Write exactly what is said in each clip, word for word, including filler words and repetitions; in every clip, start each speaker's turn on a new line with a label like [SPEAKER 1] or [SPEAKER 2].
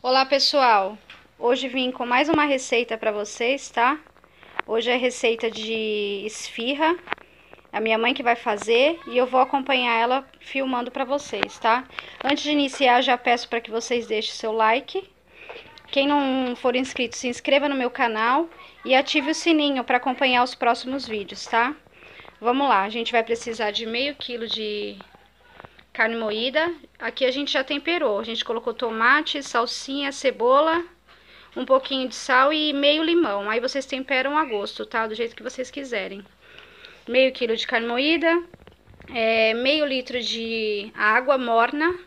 [SPEAKER 1] Olá pessoal, hoje vim com mais uma receita para vocês, tá? Hoje é receita de esfirra, a minha mãe que vai fazer e eu vou acompanhar ela filmando para vocês, tá? Antes de iniciar, já peço para que vocês deixem seu like. Quem não for inscrito, se inscreva no meu canal e ative o sininho para acompanhar os próximos vídeos, tá? Vamos lá, a gente vai precisar de meio quilo de carne moída. Aqui a gente já temperou, a gente colocou tomate, salsinha, cebola, um pouquinho de sal e meio limão. Aí vocês temperam a gosto, tá? Do jeito que vocês quiserem. Meio quilo de carne moída, é, meio litro de água morna,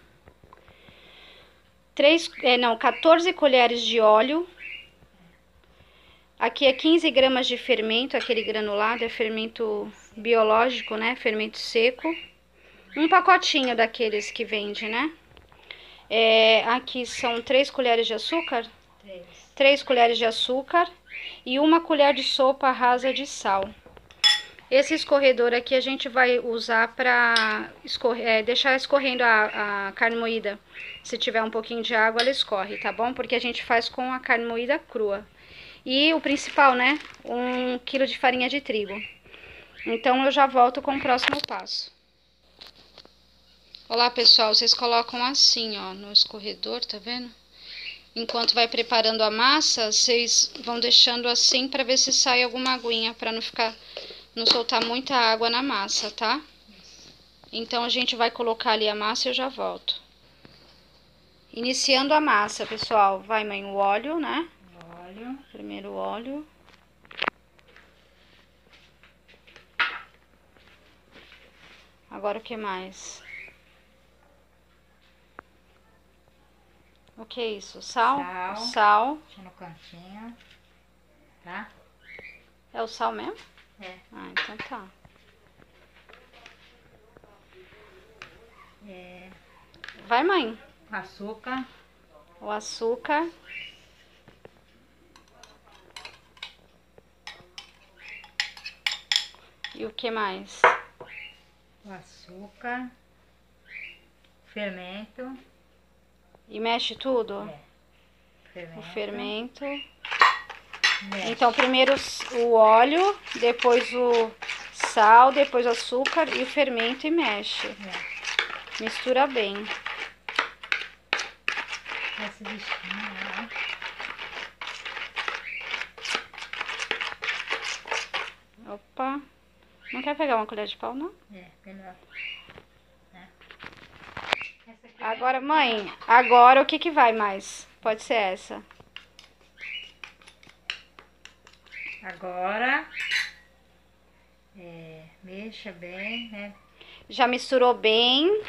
[SPEAKER 1] três, é, não, quatorze colheres de óleo. Aqui é quinze gramas de fermento, aquele granulado, é fermento biológico, né? Fermento seco. Um pacotinho daqueles que vende, né? É, aqui são três colheres de açúcar. Três. Três colheres de açúcar e uma colher de sopa rasa de sal. Esse escorredor aqui a gente vai usar para escorrer, é, deixar escorrendo a, a carne moída. Se tiver um pouquinho de água, ela escorre, tá bom? Porque a gente faz com a carne moída crua. E o principal, né? Um quilo de farinha de trigo. Então eu já volto com o próximo passo. Olá pessoal, vocês colocam assim, ó, no escorredor, tá vendo? Enquanto vai preparando a massa, vocês vão deixando assim para ver se sai alguma aguinha, para não ficar, não soltar muita água na massa, tá? Então a gente vai colocar ali a massa e eu já volto. Iniciando a massa, pessoal, vai mãe, o óleo, né?
[SPEAKER 2] Óleo.
[SPEAKER 1] Primeiro o óleo. Agora o que mais? O que é isso? Sal?
[SPEAKER 2] Sal.
[SPEAKER 1] Sal.
[SPEAKER 2] Deixa no cantinho, tá?
[SPEAKER 1] É o sal mesmo?
[SPEAKER 2] É.
[SPEAKER 1] Ah, então tá.
[SPEAKER 2] É.
[SPEAKER 1] Vai, mãe.
[SPEAKER 2] Açúcar.
[SPEAKER 1] O açúcar. E o que mais?
[SPEAKER 2] O açúcar. Fermento.
[SPEAKER 1] E mexe tudo?
[SPEAKER 2] É. Fermento.
[SPEAKER 1] O fermento.
[SPEAKER 2] Mexe.
[SPEAKER 1] Então, primeiro o óleo, depois o sal, depois o açúcar e o fermento e mexe.
[SPEAKER 2] É.
[SPEAKER 1] Mistura bem.
[SPEAKER 2] Esse bichinho, né?
[SPEAKER 1] Opa. Não quer pegar uma colher de pau, não?
[SPEAKER 2] É, melhor. É. Essa aqui
[SPEAKER 1] Agora, mãe, agora o que que vai mais? Pode ser essa.
[SPEAKER 2] Agora, é, mexa bem, né?
[SPEAKER 1] Já misturou bem.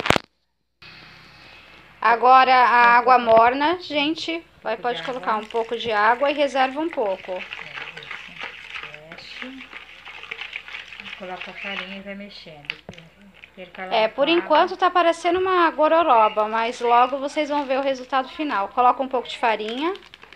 [SPEAKER 1] Agora a água morna, gente, vai, pode colocar um pouco de água e reserva um pouco.
[SPEAKER 2] É, mexe. Coloca a farinha e vai mexendo.
[SPEAKER 1] É, por enquanto tá parecendo uma gororoba, mas logo vocês vão ver o resultado final. Coloca um pouco de farinha.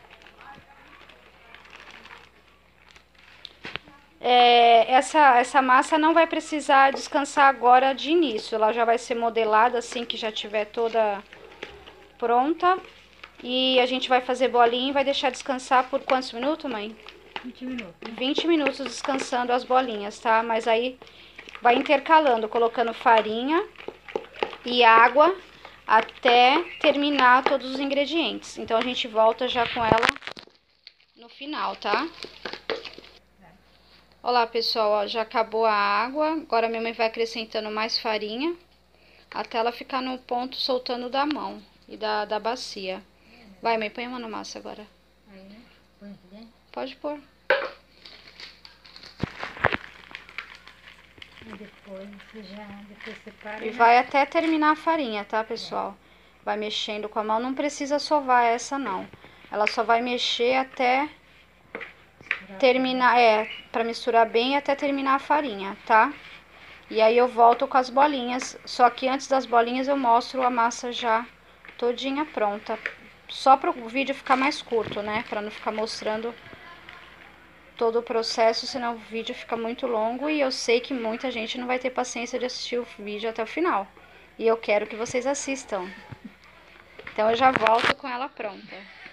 [SPEAKER 1] É, essa, essa massa não vai precisar descansar agora de início. Ela já vai ser modelada assim que já tiver toda pronta. E a gente vai fazer bolinha e vai deixar descansar por quantos minutos, mãe?
[SPEAKER 2] vinte minutos.
[SPEAKER 1] vinte minutos descansando as bolinhas, tá? Mas aí vai intercalando, colocando farinha e água até terminar todos os ingredientes. Então a gente volta já com ela no final, tá? Olá pessoal, ó, já acabou a água. Agora minha mãe vai acrescentando mais farinha até ela ficar no ponto soltando da mão e da, da bacia. Vai mãe, põe uma na massa agora.
[SPEAKER 2] Aí, né? Põe aqui dentro.
[SPEAKER 1] Pode pôr.
[SPEAKER 2] E depois você já depois separa.
[SPEAKER 1] E
[SPEAKER 2] né?
[SPEAKER 1] vai até terminar a farinha, tá, pessoal? Vai mexendo com a mão, não precisa sovar essa, não. Ela só vai mexer até terminar, é, pra misturar bem até terminar a farinha, tá? E aí eu volto com as bolinhas, só que antes das bolinhas eu mostro a massa já todinha pronta. Só para o vídeo ficar mais curto, né? Pra não ficar mostrando todo o processo, senão o vídeo fica muito longo e eu sei que muita gente não vai ter paciência de assistir o vídeo até o final. E eu quero que vocês assistam. Então eu já volto com ela pronta.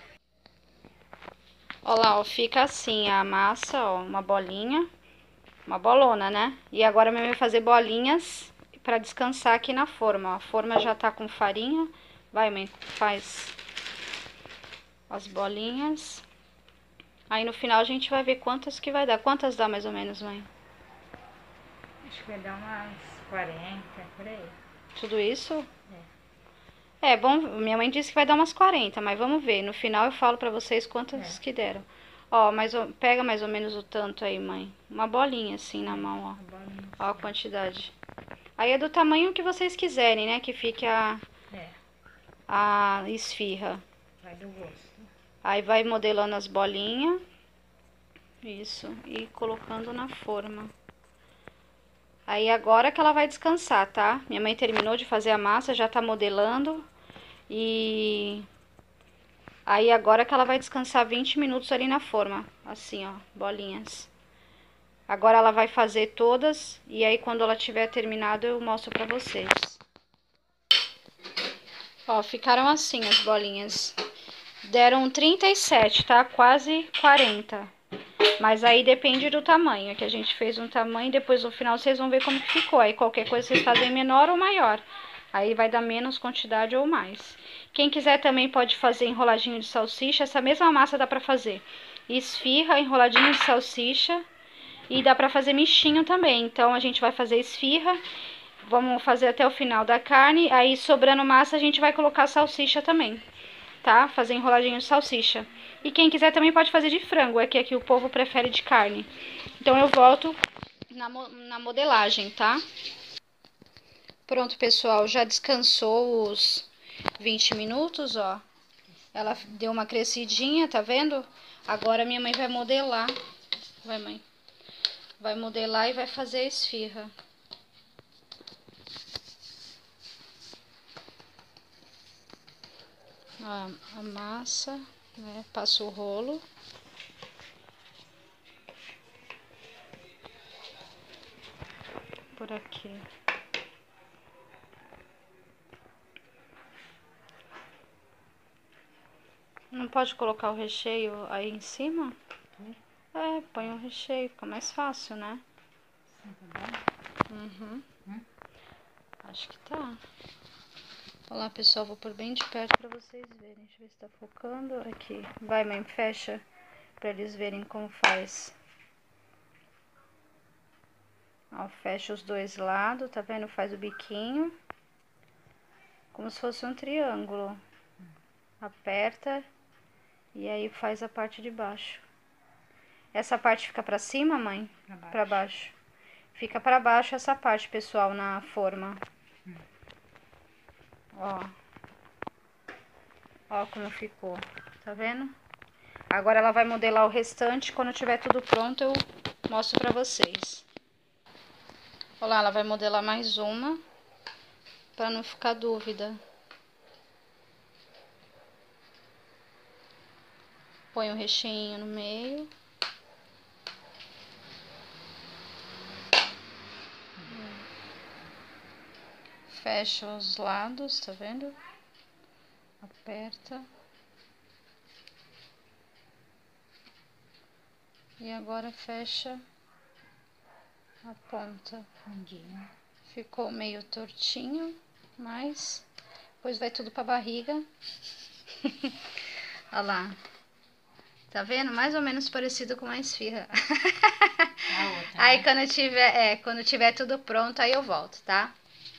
[SPEAKER 1] Ó lá, ó, fica assim a massa, ó, uma bolinha, uma bolona, né? E agora a minha mãe vai fazer bolinhas pra descansar aqui na forma, ó. A forma já tá com farinha. Vai, mãe, faz as bolinhas. Aí no final a gente vai ver quantas que vai dar. Quantas dá mais ou menos, mãe?
[SPEAKER 2] Acho que vai dar umas quarenta, por aí.
[SPEAKER 1] Tudo isso? É, bom, minha mãe disse que vai dar umas quarenta, mas vamos ver. No final eu falo pra vocês quantas
[SPEAKER 2] É.
[SPEAKER 1] que deram. Ó, mas ó, pega mais ou menos o tanto aí, mãe. Uma bolinha assim na mão,
[SPEAKER 2] Uma
[SPEAKER 1] ó.
[SPEAKER 2] bolinha
[SPEAKER 1] Ó a
[SPEAKER 2] assim.
[SPEAKER 1] quantidade. Aí é do tamanho que vocês quiserem, né? Que fique a,
[SPEAKER 2] É,
[SPEAKER 1] a esfirra.
[SPEAKER 2] vai do gosto.
[SPEAKER 1] Aí vai modelando as bolinhas. Isso. E colocando na forma. Aí agora que ela vai descansar, tá? Minha mãe terminou de fazer a massa, já tá modelando. E aí agora que ela vai descansar vinte minutos ali na forma. Assim, ó, bolinhas. Agora ela vai fazer todas. E aí quando ela tiver terminado eu mostro pra vocês. Ó, ficaram assim as bolinhas. Deram trinta e sete, tá? Quase quarenta. Mas aí depende do tamanho, que a gente fez um tamanho, depois no final vocês vão ver como que ficou. Aí qualquer coisa vocês fazem menor ou maior. Aí vai dar menos quantidade ou mais. Quem quiser também pode fazer enroladinho de salsicha, essa mesma massa dá pra fazer. Esfirra, enroladinho de salsicha e dá pra fazer michinho também. Então a gente vai fazer esfirra, vamos fazer até o final da carne, aí sobrando massa a gente vai colocar salsicha também, tá? Fazer enroladinho de salsicha. E quem quiser também pode fazer de frango, é que aqui o povo prefere de carne. Então eu volto na, na modelagem, tá? Pronto, pessoal, já descansou os vinte minutos, ó. Ela deu uma crescidinha, tá vendo? Agora minha mãe vai modelar. Vai, mãe. Vai modelar e vai fazer a esfirra. Ó, a massa, né? Passa o rolo. Por aqui. Não pode colocar o recheio aí em cima?
[SPEAKER 2] Hum?
[SPEAKER 1] É, põe o recheio, fica mais fácil, né?
[SPEAKER 2] Sim, tá bom?
[SPEAKER 1] Uhum.
[SPEAKER 2] Hum?
[SPEAKER 1] Acho que tá. Olha lá, pessoal, vou pôr bem de perto pra vocês verem. Deixa eu ver se tá focando. Aqui. Vai, mãe, fecha pra eles verem como faz. Ó, fecha os dois lados, tá vendo? Faz o biquinho. Como se fosse um triângulo. Aperta e aí faz a parte de baixo. Essa parte fica pra cima, mãe?
[SPEAKER 2] Pra baixo.
[SPEAKER 1] Pra baixo. Fica pra baixo essa parte, pessoal, na forma.
[SPEAKER 2] Hum.
[SPEAKER 1] Ó. Ó como ficou. Tá vendo? Agora ela vai modelar o restante. Quando tiver tudo pronto, eu mostro pra vocês. Olha lá, ela vai modelar mais uma. Pra não ficar dúvida. Põe o recheinho no meio. Fecha os lados, tá vendo? Aperta. E agora fecha a ponta.
[SPEAKER 2] Fundinho.
[SPEAKER 1] Ficou meio tortinho, mas depois vai tudo pra barriga. Olha lá. Tá vendo? Mais ou menos parecido com a esfirra.
[SPEAKER 2] A outra,
[SPEAKER 1] Aí
[SPEAKER 2] né?
[SPEAKER 1] quando tiver, é, quando tiver tudo pronto, aí eu volto, tá?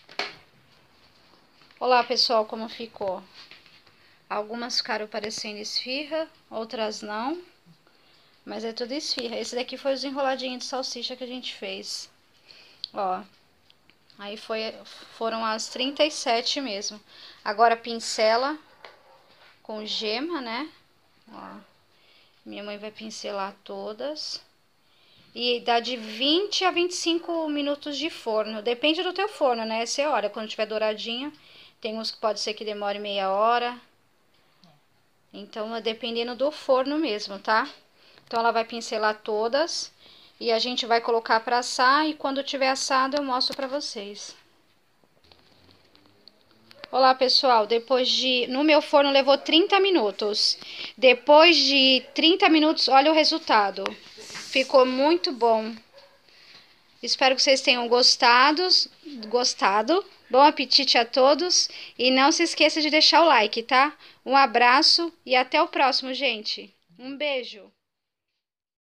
[SPEAKER 1] Olá, pessoal, como ficou? Algumas ficaram parecendo esfirra, outras não. Mas é tudo esfirra. Esse daqui foi os enroladinhos de salsicha que a gente fez. Ó. Aí foi, foram as trinta e sete mesmo. Agora pincela com gema, né? Ó. Minha mãe vai pincelar todas. E dá de vinte a vinte e cinco minutos de forno. Depende do teu forno, né? Você olha, quando tiver douradinho. Tem uns que pode ser que demore meia hora. Então, é dependendo do forno mesmo, tá? Então, ela vai pincelar todas. E a gente vai colocar pra assar. E quando tiver assado, eu mostro pra vocês. Olá, pessoal, depois de... No meu forno levou trinta minutos. Depois de trinta minutos, olha o resultado. Ficou muito bom. Espero que vocês tenham gostado. Gostado. Bom apetite a todos. E não se esqueça de deixar o like, tá? Um abraço e até o próximo, gente. Um beijo.